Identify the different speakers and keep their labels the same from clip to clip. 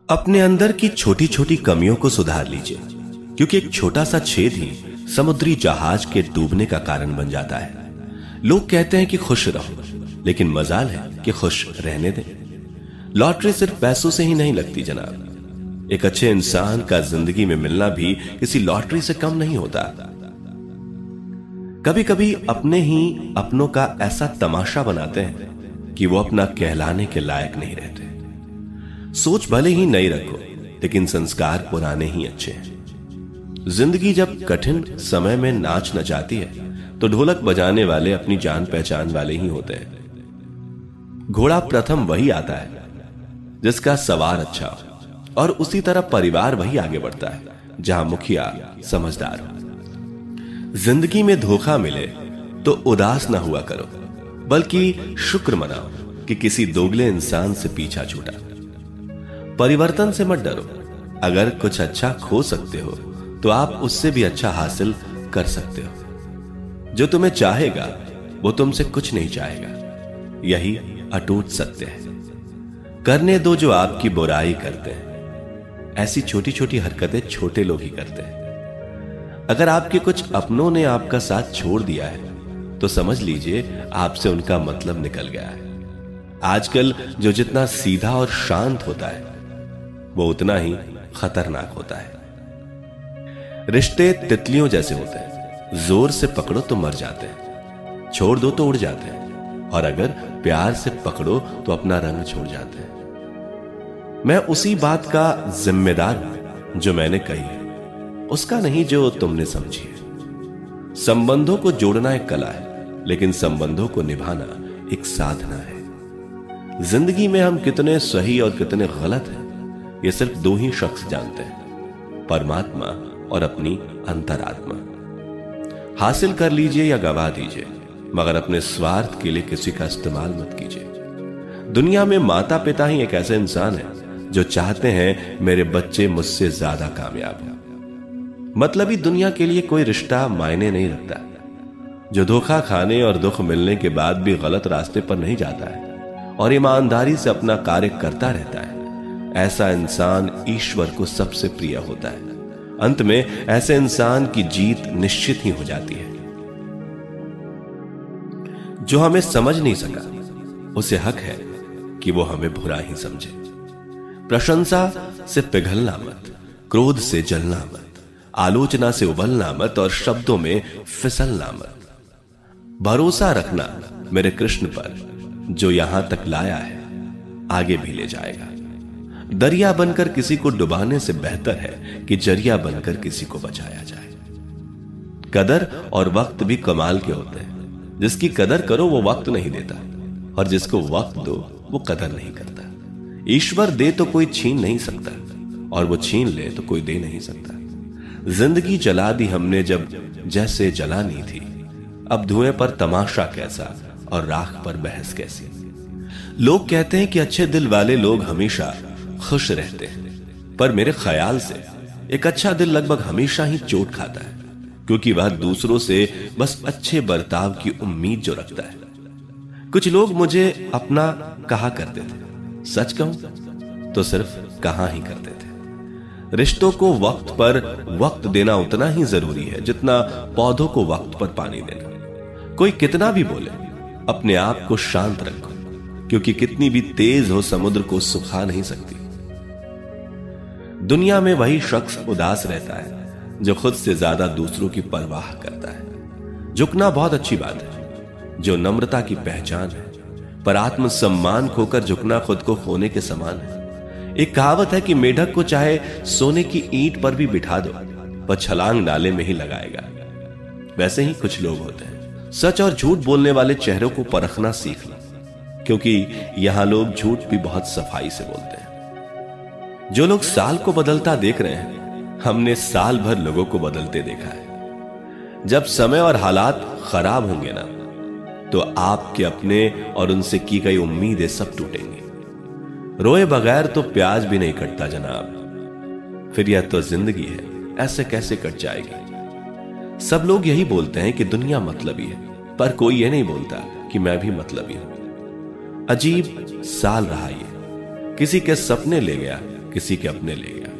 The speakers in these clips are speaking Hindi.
Speaker 1: अपने अंदर की छोटी छोटी कमियों को सुधार लीजिए, क्योंकि एक छोटा सा छेद ही समुद्री जहाज के डूबने का कारण बन जाता है। लोग कहते हैं कि खुश रहो, लेकिन मजाल है कि खुश रहने दें। लॉटरी सिर्फ पैसों से ही नहीं लगती जनाब। एक अच्छे इंसान का जिंदगी में मिलना भी किसी लॉटरी से कम नहीं होता। कभी कभी अपने ही अपनों का ऐसा तमाशा बनाते हैं कि वो अपना कहलाने के लायक नहीं रहते। सोच भले ही नई रखो, लेकिन संस्कार पुराने ही अच्छे हैं। जिंदगी जब कठिन समय में नाच नचाती है तो ढोलक बजाने वाले अपनी जान पहचान वाले ही होते हैं। घोड़ा प्रथम वही आता है जिसका सवार अच्छा हो, और उसी तरह परिवार वही आगे बढ़ता है जहां मुखिया समझदार हो। जिंदगी में धोखा मिले तो उदास ना हुआ करो, बल्कि शुक्र मनाओ कि किसी दोगले इंसान से पीछा छूटा। परिवर्तन से मत डरो। अगर कुछ अच्छा खो सकते हो तो आप उससे भी अच्छा हासिल कर सकते हो। जो तुम्हें चाहेगा वो तुमसे कुछ नहीं चाहेगा, यही अटूट सत्य है। करने दो जो आपकी बुराई करते हैं। ऐसी छोटी छोटी हरकतें छोटे लोग ही करते हैं। अगर आपके कुछ अपनों ने आपका साथ छोड़ दिया है तो समझ लीजिए आपसे उनका मतलब निकल गया है। आजकल जो जितना सीधा और शांत होता है वो उतना ही खतरनाक होता है। रिश्ते तितलियों जैसे होते हैं, जोर से पकड़ो तो मर जाते हैं, छोड़ दो तो उड़ जाते हैं, और अगर प्यार से पकड़ो तो अपना रंग छोड़ जाते हैं। मैं उसी बात का जिम्मेदार हूं जो मैंने कही है, उसका नहीं जो तुमने समझी है। संबंधों को जोड़ना एक कला है, लेकिन संबंधों को निभाना एक साधना है। जिंदगी में हम कितने सही और कितने गलत हैं ये सिर्फ दो ही शख्स जानते हैं, परमात्मा और अपनी अंतरात्मा। हासिल कर लीजिए या गवा दीजिए, मगर अपने स्वार्थ के लिए किसी का इस्तेमाल मत कीजिए। दुनिया में माता पिता ही एक ऐसे इंसान है जो चाहते हैं मेरे बच्चे मुझसे ज्यादा कामयाब हो। मतलबी दुनिया के लिए कोई रिश्ता मायने नहीं रखता। जो धोखा खाने और दुख मिलने के बाद भी गलत रास्ते पर नहीं जाता है और ईमानदारी से अपना कार्य करता रहता है, ऐसा इंसान ईश्वर को सबसे प्रिय होता है। अंत में ऐसे इंसान की जीत निश्चित ही हो जाती है। जो हमें समझ नहीं सका उसे हक है कि वो हमें बुरा ही समझे। प्रशंसा से पिघलना मत, क्रोध से जलना मत, आलोचना से उबलना मत और शब्दों में फिसलना मत। भरोसा रखना मेरे कृष्ण पर, जो यहां तक लाया है आगे भी ले जाएगा। दरिया बनकर किसी को डुबाने से बेहतर है कि जरिया बनकर किसी को बचाया जाए। कदर और वक्त भी कमाल के होते हैं। जिसकी कदर करो वो वक्त नहीं देता, और जिसको वक्त दो वो कदर नहीं करता। ईश्वर दे तो कोई छीन नहीं सकता, और वो छीन ले तो कोई दे नहीं सकता। जिंदगी जला दी हमने जब जैसे जलानी थी, अब धुएं पर तमाशा कैसा और राख पर बहस कैसी। लोग कहते हैं कि अच्छे दिल वाले लोग हमेशा खुश रहते हैं, पर मेरे ख्याल से एक अच्छा दिल लगभग हमेशा ही चोट खाता है, क्योंकि वह दूसरों से बस अच्छे बर्ताव की उम्मीद जो रखता है। कुछ लोग मुझे अपना कहा करते थे, सच कहूं तो सिर्फ कहा ही करते थे। रिश्तों को वक्त पर वक्त देना उतना ही जरूरी है जितना पौधों को वक्त पर पानी देना। कोई कितना भी बोले, अपने आप को शांत रखो, क्योंकि कितनी भी तेज हो समुद्र को सुखा नहीं सकती। दुनिया में वही शख्स उदास रहता है जो खुद से ज्यादा दूसरों की परवाह करता है। झुकना बहुत अच्छी बात है, जो नम्रता की पहचान है, पर आत्मसम्मान खोकर झुकना खुद को खोने के समान है। एक कहावत है कि मेढक को चाहे सोने की ईंट पर भी बिठा दो, पर छलांग नाले में ही लगाएगा। वैसे ही कुछ लोग होते हैं। सच और झूठ बोलने वाले चेहरों को परखना सीख लो, क्योंकि यहां लोग झूठ भी बहुत सफाई से बोलते हैं। जो लोग साल को बदलता देख रहे हैं, हमने साल भर लोगों को बदलते देखा है। जब समय और हालात खराब होंगे ना, तो आपके अपने और उनसे की गई उम्मीदें सब टूटेंगी। रोए बगैर तो प्याज भी नहीं कटता जनाब। फिर यह तो जिंदगी है, ऐसे कैसे कट जाएगी। सब लोग यही बोलते हैं कि दुनिया मतलबी है, पर कोई यह नहीं बोलता कि मैं भी मतलबी हूं। अजीब साल रहा ये, किसी के सपने ले गया, किसी के अपने ले गया।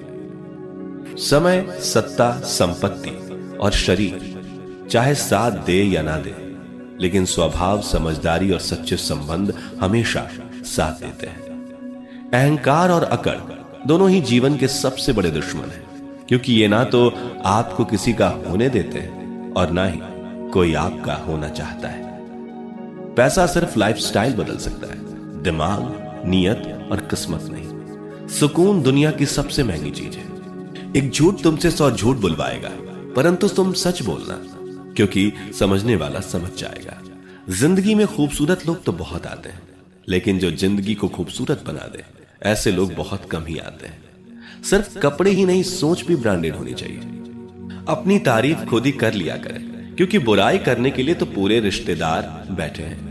Speaker 1: समय, सत्ता, संपत्ति और शरीर चाहे साथ दे या ना दे, लेकिन स्वभाव, समझदारी और सच्चे संबंध हमेशा साथ देते हैं। अहंकार और अकड़ दोनों ही जीवन के सबसे बड़े दुश्मन हैं, क्योंकि ये ना तो आपको किसी का होने देते हैं और ना ही कोई आपका होना चाहता है। पैसा सिर्फ लाइफस्टाइल बदल सकता है, दिमाग, नियत और किस्मत नहीं। सुकून दुनिया की सबसे महंगी चीज है। एक झूठ तुमसे 100 झूठ बुलवाएगा, परंतु तुम सच बोलना, क्योंकि समझने वाला समझ जाएगा। जिंदगी में खूबसूरत लोग तो बहुत आते हैं, लेकिन जो जिंदगी को खूबसूरत बना दे, ऐसे लोग बहुत कम ही आते हैं। सिर्फ कपड़े ही नहीं, सोच भी ब्रांडेड होनी चाहिए। अपनी तारीफ खुद ही कर लिया करें, क्योंकि बुराई करने के लिए तो पूरे रिश्तेदार बैठे हैं।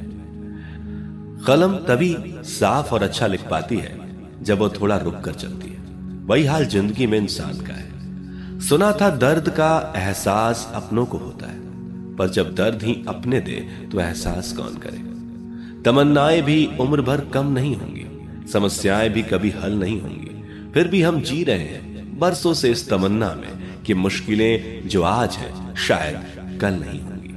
Speaker 1: कलम तभी साफ और अच्छा लिख पाती है जब वो थोड़ा रुक कर चलती है। वही हाल जिंदगी में इंसान का है। सुना था दर्द का एहसास अपनों को होता है, पर जब दर्द ही अपने दे तो एहसास कौन करे। तमन्नाएं भी उम्र भर कम नहीं होंगी, समस्याएं भी कभी हल नहीं होंगी, फिर भी हम जी रहे हैं बरसों से इस तमन्ना में कि मुश्किलें जो आज हैं शायद कल नहीं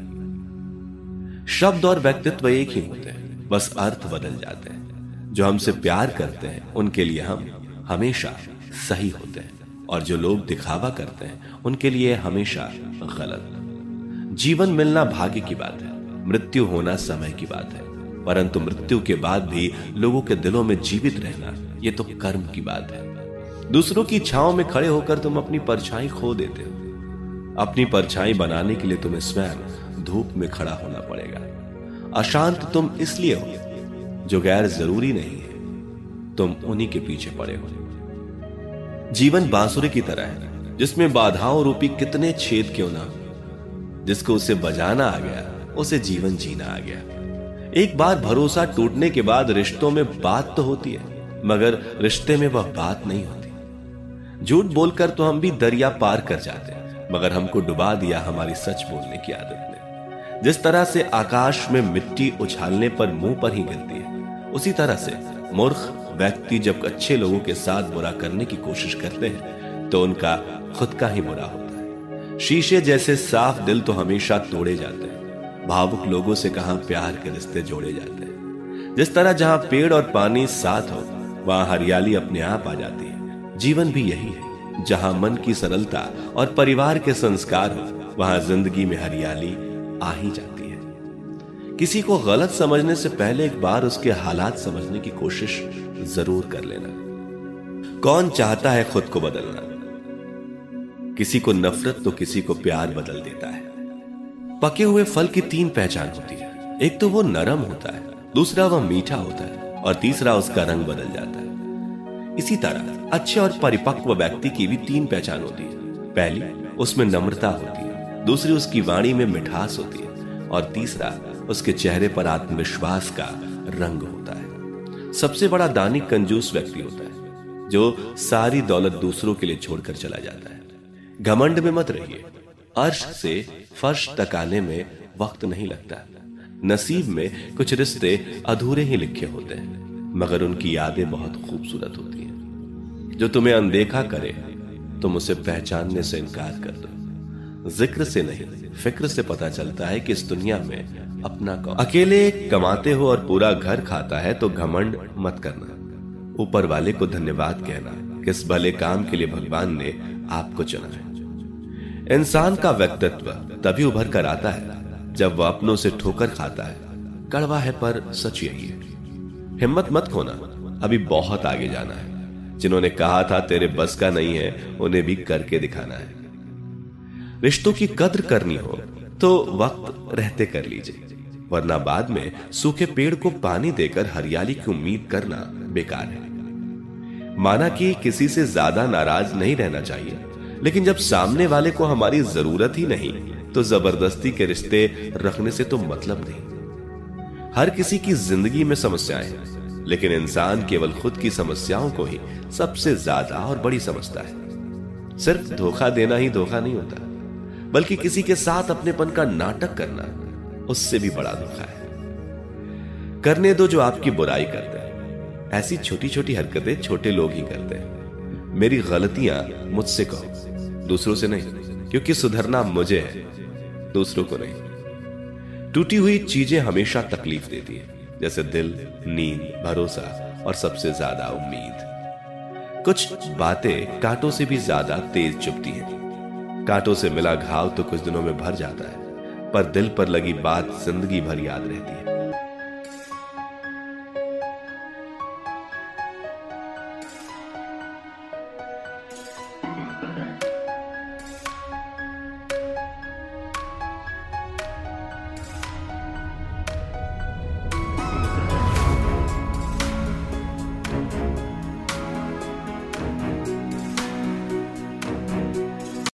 Speaker 1: होंगी। शब्द और व्यक्तित्व एक ही होते हैं, बस अर्थ बदल जाते हैं। जो हमसे प्यार करते हैं उनके लिए हम हमेशा सही होते हैं, और जो लोग दिखावा करते हैं उनके लिए हमेशा गलत। जीवन मिलना भाग्य की बात है, मृत्यु होना समय की बात है, परंतु मृत्यु के बाद भी लोगों के दिलों में जीवित रहना यह तो कर्म की बात है। दूसरों की छांव में खड़े होकर तुम अपनी परछाई खो देते हो। अपनी परछाई बनाने के लिए तुम्हें स्वयं धूप में खड़ा होना पड़ेगा। अशांत तुम इसलिए हो जो गैर जरूरी नहीं है, तुम उन्हीं के पीछे पड़े हो। जीवन बांसुरी की तरह है, जिसमें बाधाओं रूपी कितने छेद क्यों ना हो। जिसको उसे बजाना आ गया, उसे जीवन जीना आ गया। एक बार भरोसा टूटने के बाद रिश्तों में बात तो होती है, मगर रिश्ते में वह बात नहीं होती। झूठ बोलकर तो हम भी दरिया पार कर जाते हैं, मगर हमको डुबा दिया हमारी सच बोलने की आदत ने। जिस तरह से आकाश में मिट्टी उछालने पर मुंह पर ही गिरती है, उसी तरह से मूर्ख व्यक्ति जब अच्छे लोगों के साथ बुरा करने की कोशिश करते हैं तो उनका खुद का ही बुरा होता है। शीशे जैसे साफ दिल तो हमेशा तोड़े जाते हैं। भावुक लोगों से कहां प्यार के रिश्ते जोड़े जाते हैं। जिस तरह जहां पेड़ और पानी साथ हो, वहां हरियाली अपने आप आ जाती है। जीवन भी यही है, जहां मन की सरलता और परिवार के संस्कार हो, वहां जिंदगी में हरियाली आ ही जाती है। किसी को गलत समझने से पहले एक बार उसके हालात समझने की कोशिश जरूर कर लेना। कौन चाहता है खुद को बदलना? किसी को नफरत तो किसी को प्यार बदल देता है। पके हुए फल की 3 पहचान होती है। एक तो वो नरम होता है, दूसरा वह मीठा होता है, और तीसरा उसका रंग बदल जाता है। इसी तरह अच्छे और परिपक्व व्यक्ति की भी 3 पहचान होती है। पहली, उसमें नम्रता होती है, दूसरी उसकी वाणी में मिठास होती है, और तीसरा उसके चेहरे पर आत्मविश्वास का रंग होता है। सबसे बड़ा दानी कंजूस व्यक्ति होता है, जो सारी दौलत दूसरों के लिए छोड़कर चला जाता है। घमंड में मत रहिए। अर्श से फर्श तक आने में वक्त नहीं लगता। नसीब में कुछ रिश्ते अधूरे ही लिखे होते हैं, मगर उनकी यादें बहुत खूबसूरत होती हैं। जो तुम्हें अनदेखा करे, तुम उसे पहचानने से इनकार कर दो। जिक्र से नहीं, फिक्र से पता चलता है कि इस दुनिया में अपना कौन। अकेले कमाते हो और पूरा घर खाता है तो घमंड मत करना। ऊपर वाले को धन्यवाद कहना, किस भले काम के लिए भगवान ने आपको चुना है। इंसान का व्यक्तित्व तभी उभर कर आता है जब वह अपनों से ठोकर खाता है। कड़वा है पर सच यही है। हिम्मत मत खोना, अभी बहुत आगे जाना है। जिन्होंने कहा था तेरे बस का नहीं है, उन्हें भी करके दिखाना है। रिश्तों की कद्र करनी हो तो वक्त रहते कर लीजिए, वरना बाद में सूखे पेड़ को पानी देकर हरियाली की उम्मीद करना बेकार है। माना कि किसी से ज्यादा नाराज नहीं रहना चाहिए, लेकिन जब सामने वाले को हमारी जरूरत ही नहीं तो जबरदस्ती के रिश्ते रखने से तो मतलब नहीं। हर किसी की जिंदगी में समस्याएं हैं, लेकिन इंसान केवल खुद की समस्याओं को ही सबसे ज्यादा और बड़ी समझता है। सिर्फ धोखा देना ही धोखा नहीं होता, बल्कि किसी के साथ अपनेपन का नाटक करना उससे भी बड़ा धोखा है। करने दो जो आपकी बुराई करते हैं, ऐसी छोटी छोटी हरकतें छोटे लोग ही करते हैं। मेरी गलतियां मुझसे कहो, दूसरों से नहीं, क्योंकि सुधरना मुझे है, दूसरों को नहीं। टूटी हुई चीजें हमेशा तकलीफ देती है, जैसे दिल, नींद, भरोसा और सबसे ज्यादा उम्मीद। कुछ बातें कांटों से भी ज्यादा तेज चुभती हैं। कांटों से मिला घाव तो कुछ दिनों में भर जाता है, पर दिल पर लगी बात जिंदगी भर याद रहती है।